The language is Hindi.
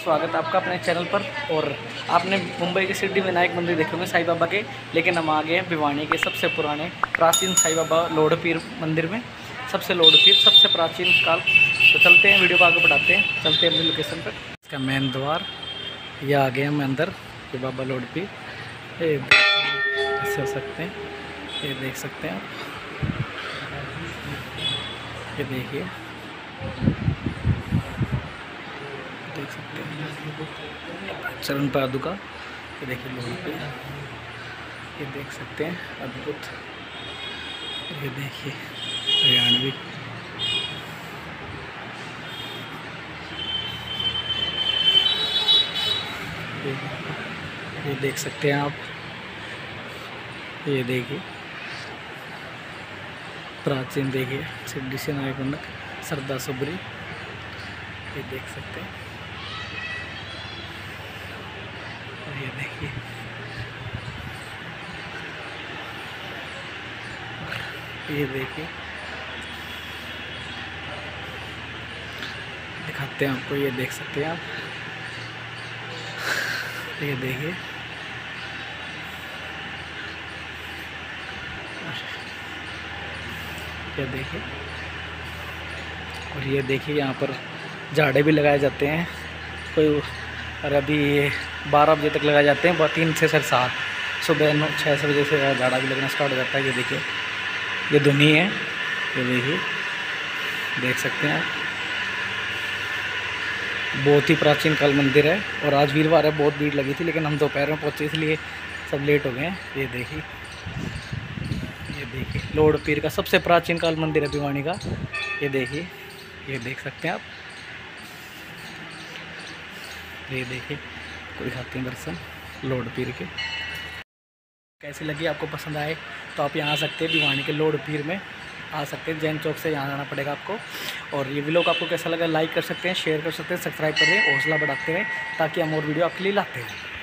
स्वागत है आपका अपने चैनल पर। और आपने मुंबई के सिद्धि विनायक मंदिर देखे होंगे साईं बाबा के, लेकिन हम आ गए हैं भिवानी के सबसे पुराने प्राचीन साईं बाबा लोड पीर मंदिर में। सबसे लोड पीर सबसे प्राचीन काल। तो चलते हैं, वीडियो को आगे बढ़ाते हैं, चलते हैं अपनी लोकेशन पर। इसका मेन द्वार, ये आ गए हम अंदर। ये बाबा लोड पीर ऐसे हो सकते हैं, ये देख सकते हैं आप, ये देखिए, देख सकते हैं चरण पादुका। ये देखिए लोड पे, ये देख सकते हैं, अद्भुत। ये देखिए हरियाणवी, ये देख सकते हैं आप। ये देखिए प्राचीन, देखिए सिद्धि से नायक मंडक सरदार सबरी, ये देख सकते हैं। ये देखिए, ये देखिए, दिखाते हैं आपको, ये देख सकते हैं आप। ये देखिए, ये देखिए, और ये देखिए यहाँ पर झाड़े भी लगाए जाते हैं कोई। और अभी ये 12 बजे तक लगाए जाते हैं, 3 से 7 सुबह 6 बजे से झाड़ा भी लगना स्टार्ट हो जाता है। ये देखिए, ये धुनी है, ये देखिए, देख सकते हैं आप। बहुत ही प्राचीन काल मंदिर है। और आज वीरवार है, बहुत भीड़ लगी थी, लेकिन हम दोपहर में पहुंचे इसलिए सब लेट हो गए हैं। ये देखिए, ये देखिए लोड पीर का सबसे प्राचीन काल मंदिर है भिवानी का। ये देखिए, ये देख सकते हैं आप। ये देखिए, कोई दिखाते हैं दर्शन लोड पीर के। कैसी लगी, आपको पसंद आए तो आप यहाँ आ सकते हैं, भिवानी के लोड पीर में आ सकते हैं। जैन चौक से यहाँ आना पड़ेगा आपको। और ये व्लॉग आपको कैसा लगा, लाइक कर सकते हैं, शेयर कर सकते हैं, सब्सक्राइब कर रहे हैं, हौसला बढ़ाते हैं ताकि हम और वीडियो आपके लिए लाते हैं।